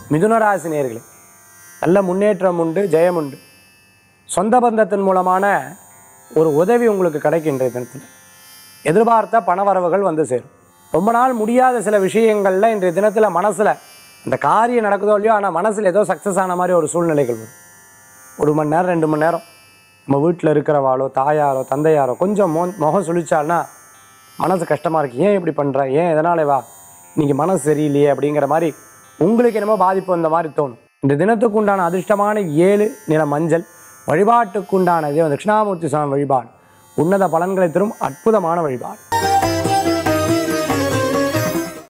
மிதுன ராசி நேயர்களே, நல்ல முன்னேற்றம் உண்டு, ஜெயம் உண்டு. சொந்த பந்தத்தின் மூலமான ஒரு உதவி உங்களுக்கு கிடைக்கின்ற தினத்தில் எதிர்பார்த்த பணவரவுகள் வந்து சேரும். ரொம்ப நாள் முடியாத சில விஷயங்களில் இன்றைய தினத்தில் மனசில் அந்த காரியம் நடக்குதோ இல்லையோ, ஆனால் மனசில் ஏதோ சக்ஸஸ் ஆன மாதிரி ஒரு சூழ்நிலைகள் வரும். 1 மணி நேரம் 2 மணி நேரம் நம்ம வீட்டில் இருக்கிறவாளோ தாயாரோ தந்தையாரோ கொஞ்சம் முகம் சுழிச்சால்னா மனசு கஷ்டமாக இருக்குது. ஏன் இப்படி பண்ணுற, ஏன் எதனாலே வா, இன்றைக்கி மனசு சரியில்லையே அப்படிங்கிற மாதிரி உங்களுக்கு என்னமோ பாதிப்பு வந்த மாதிரி தோணும். இந்த தினத்துக்கு உண்டான அதிர்ஷ்டமான 7 நிற மஞ்சள். வழிபாட்டுக்குண்டான தட்சிணாமூர்த்தி சுவாமி வழிபாடு உன்னத பலன்களை தரும் அற்புதமான வழிபாடு.